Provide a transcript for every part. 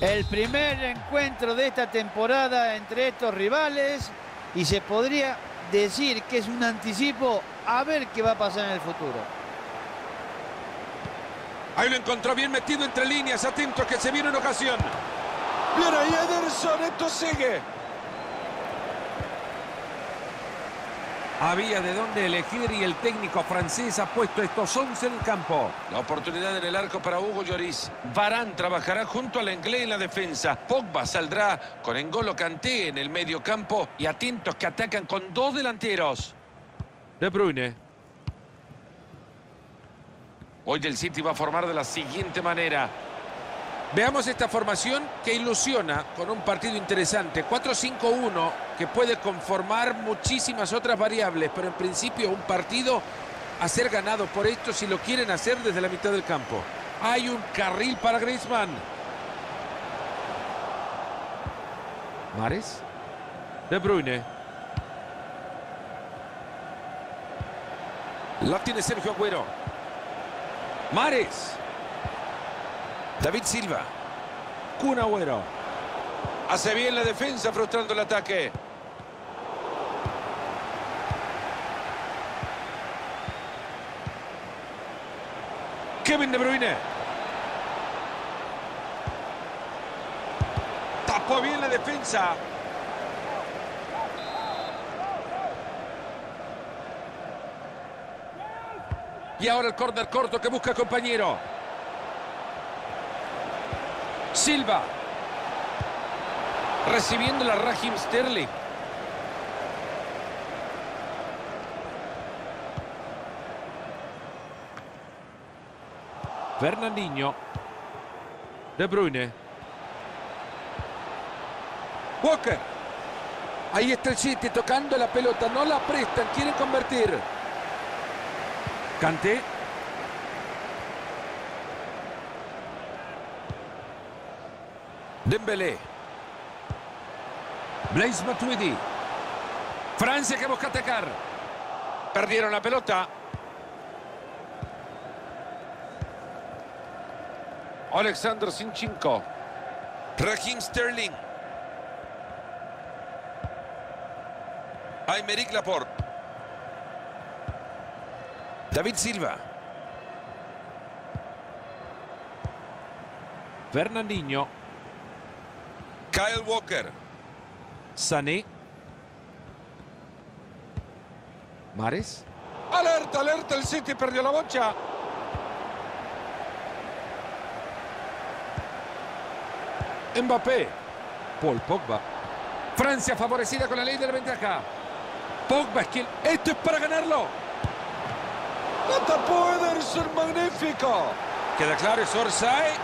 El primer encuentro de esta temporada entre estos rivales y se podría decir que es un anticipo a ver qué va a pasar en el futuro. Ahí lo encontró bien metido entre líneas, atento que se viene una ocasión. Bien ahí Ederson, esto sigue. Había de dónde elegir y el técnico francés ha puesto estos 11 en el campo. La oportunidad en el arco para Hugo Lloris. Varane trabajará junto al Lenglet en la defensa. Pogba saldrá con N'Golo Kanté en el medio campo. Y atentos que atacan con dos delanteros. De Bruyne. Hoy el City va a formar de la siguiente manera. Veamos esta formación que ilusiona con un partido interesante. 4-5-1 que puede conformar muchísimas otras variables, pero en principio un partido a ser ganado por esto si lo quieren hacer desde la mitad del campo. Hay un carril para Griezmann. Mahrez. De Bruyne. La tiene Sergio Agüero. Mahrez. David Silva. Kun Agüero. Hace bien la defensa frustrando el ataque. Kevin De Bruyne. Tapó bien la defensa. Y ahora el córner corto que busca compañero. Silva. Recibiendo la Raheem Sterling. Fernandinho. De Bruyne. Walker. Ahí está el City tocando la pelota. No la prestan. Quieren convertir. Kanté. Dembélé. Blaise Matuidi. Francia que busca atacar. Perdieron la pelota. Alexander Zinchenko. Raheem Sterling. Aymeric Laporte. David Silva. Fernandinho. Kyle Walker. Sané. Mahrez. Alerta, alerta, el City perdió la bocha. Mbappé. Paul Pogba. Francia favorecida con la ley de la ventaja. Pogba es quien... Esto es para ganarlo. La tapó Ederson, magnífico. Queda claro, es Orsay.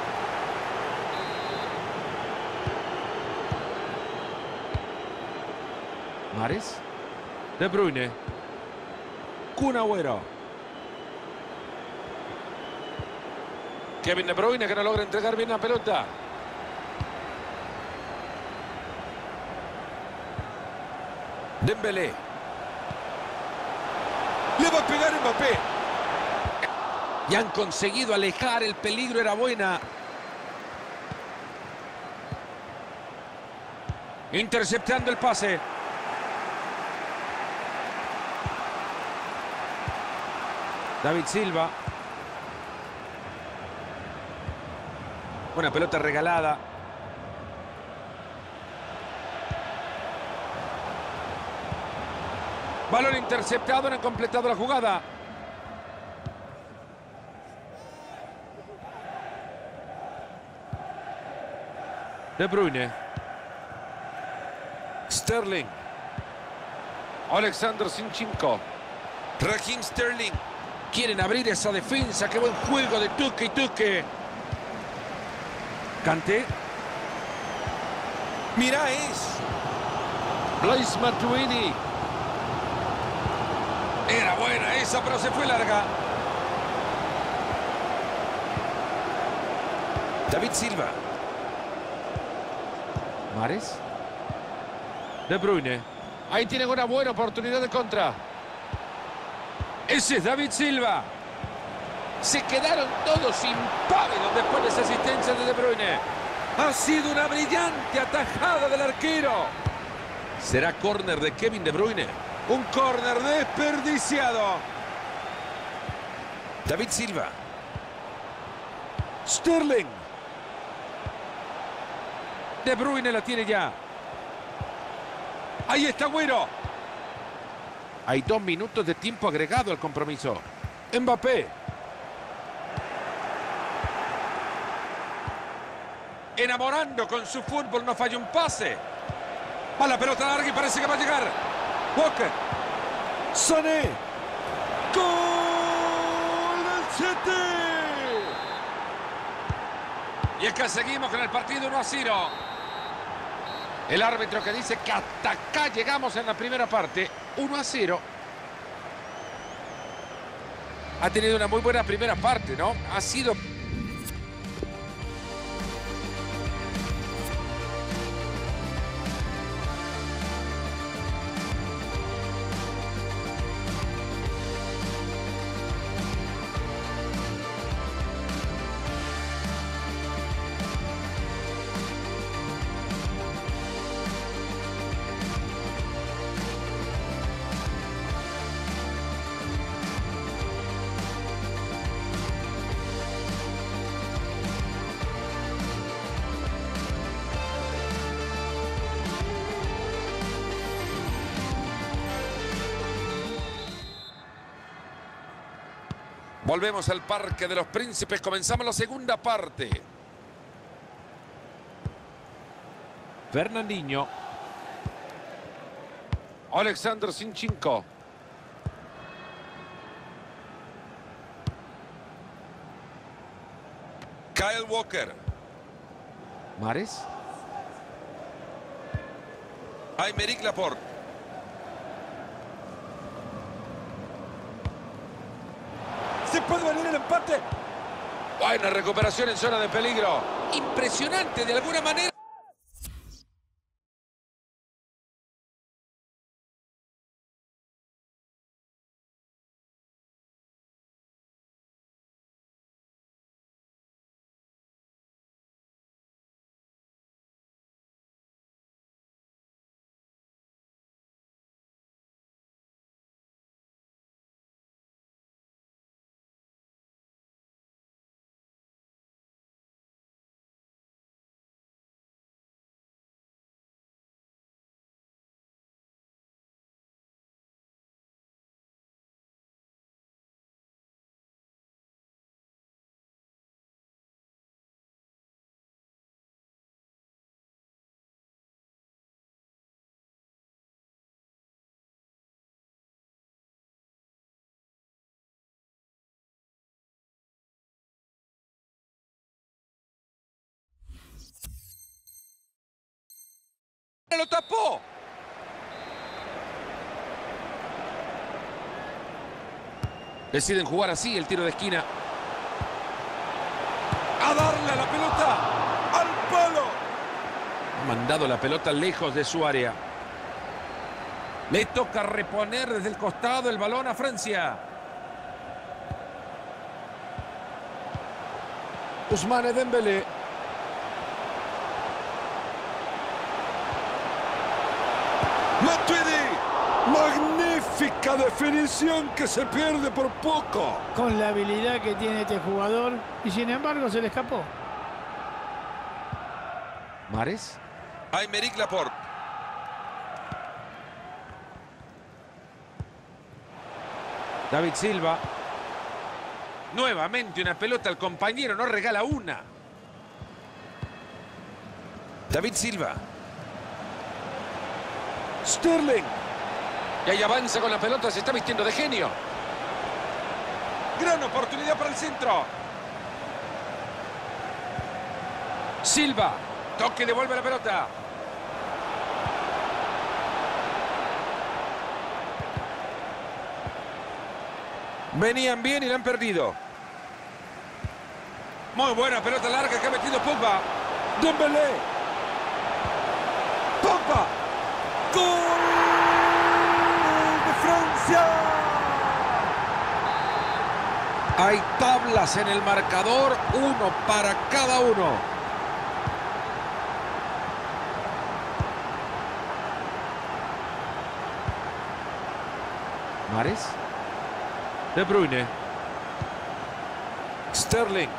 Mahrez. De Bruyne. Kun Agüero. Kevin De Bruyne que no logra entregar bien la pelota. Dembélé. Le va a pegar Mbappé. Y han conseguido alejar, el peligro era buena. Interceptando el pase. David Silva. Una pelota regalada. Balón interceptado, no han completado la jugada. De Bruyne. Sterling. Alexander Zinchenko. Raheem Sterling. Quieren abrir esa defensa. Qué buen juego de Tuque y Tuque. Kanté. Mirá es. Blaise Matuidi. Era buena esa, pero se fue larga. David Silva. Mahrez. De Bruyne. Ahí tienen una buena oportunidad de contra. Ese es David Silva. Se quedaron todos impávidos después de esa asistencia de De Bruyne. Ha sido una brillante atajada del arquero. Será córner de Kevin De Bruyne. Un córner desperdiciado. David Silva. Sterling. De Bruyne la tiene ya. Ahí está Agüero. Hay 2 minutos de tiempo agregado al compromiso. Mbappé. Enamorando con su fútbol, no falla un pase. Va la pelota larga y parece que va a llegar. Walker. Sané. ¡Gol del City! Y es que seguimos con el partido 1-0. El árbitro que dice que hasta acá llegamos en la primera parte. 1-0. Ha tenido una muy buena primera parte, ¿no? Ha sido... Volvemos al Parque de los Príncipes. Comenzamos la segunda parte. Fernandinho. Alexander Zinchenko. Kyle Walker. Mahrez. Aymeric Laporte. Se puede venir el empate. Buena recuperación en zona de peligro. Impresionante de alguna manera. Lo tapó. Deciden jugar así el tiro de esquina. A darle a la pelota. Al palo. Ha mandado la pelota lejos de su área. Le toca reponer desde el costado el balón a Francia. Ousmane Dembélé. Matuidi. Magnífica definición que se pierde por poco. Con la habilidad que tiene este jugador y sin embargo se le escapó. Mahrez. Aymeric Laporte. David Silva. Nuevamente una pelota al compañero, no regala una. David Silva. Sterling. Y ahí avanza con la pelota, se está vistiendo de genio. Gran oportunidad para el centro. Silva. Toque, devuelve la pelota. Venían bien y la han perdido. Muy buena pelota larga que ha metido Pogba. Dembélé. Pogba. ¡Gol de Francia! Hay tablas en el marcador, uno para cada uno. Mahrez. De Bruyne. Sterling.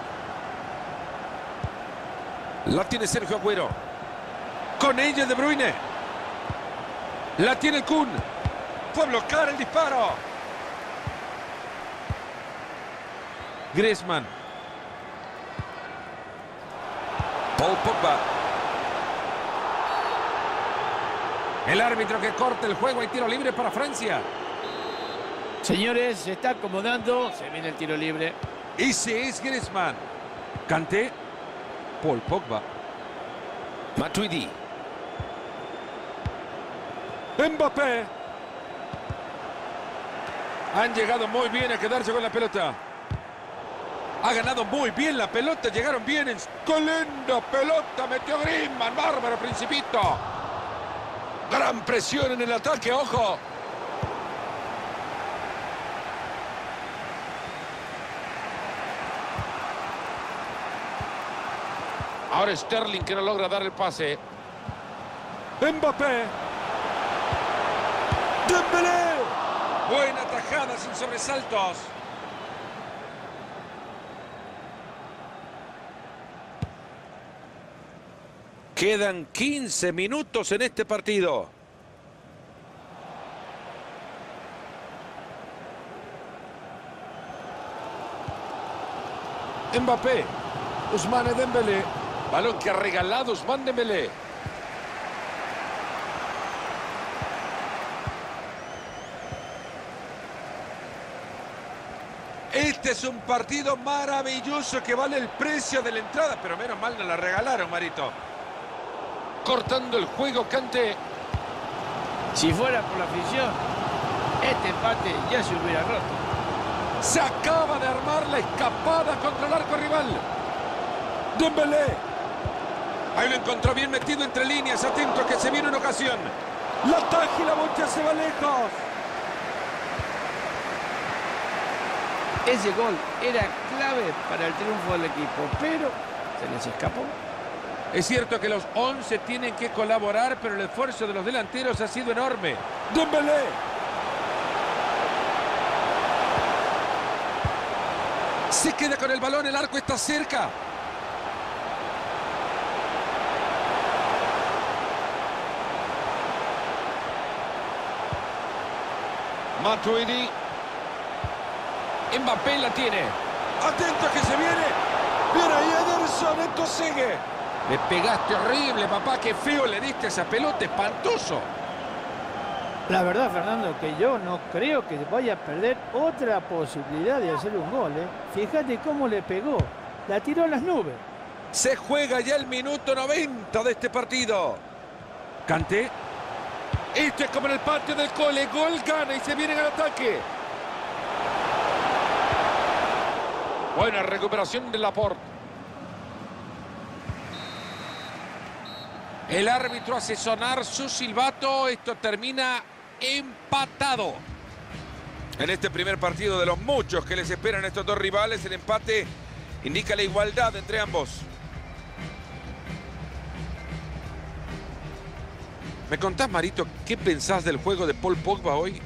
La tiene Sergio Agüero. Con ella De Bruyne. La tiene el Kun. Fue a bloquear el disparo. Griezmann. Paul Pogba. El árbitro que corta el juego. Hay tiro libre para Francia. Señores, se está acomodando. Se viene el tiro libre. Ese es Griezmann. Kanté. Paul Pogba. Matuidi. Mbappé. Han llegado muy bien a quedarse con la pelota. Ha ganado muy bien la pelota. Llegaron bien. ¡Qué linda pelota! Metió Griezmann. Bárbaro, Principito. Gran presión en el ataque. ¡Ojo! Ahora Sterling que no logra dar el pase. Mbappé. Dembélé. Buena tajada sin sobresaltos. Quedan 15 minutos en este partido. Mbappé. Ousmane Dembélé. Balón que ha regalado Ousmane Dembélé. Este es un partido maravilloso que vale el precio de la entrada, pero menos mal no la regalaron, Marito. Cortando el juego, Kanté. Si fuera por la afición, este empate ya se hubiera roto. Se acaba de armar la escapada contra el arco rival. Dembélé. Ahí lo encontró bien metido entre líneas. Atento que se viene una ocasión. La taja y la bocha se va lejos. Ese gol era clave para el triunfo del equipo, pero se les escapó. Es cierto que los 11 tienen que colaborar, pero el esfuerzo de los delanteros ha sido enorme. Dembélé. Se queda con el balón, el arco está cerca. Matuidi. Mbappé la tiene. Atento que se viene. Viene ahí Ederson, esto sigue. Le pegaste horrible, papá. Qué feo le diste a esa pelota, espantoso. La verdad, Fernando, que yo no creo que vaya a perder otra posibilidad de hacer un gol, ¿eh? Fíjate cómo le pegó. La tiró a las nubes. Se juega ya el minuto 90 de este partido. Kanté. Esto es como en el patio del cole. Gol, gana y se vienen al ataque. Buena recuperación de Laporte. El árbitro hace sonar su silbato. Esto termina empatado. En este primer partido de los muchos que les esperan a estos dos rivales, el empate indica la igualdad entre ambos. ¿Me contás, Marito, qué pensás del juego de Paul Pogba hoy?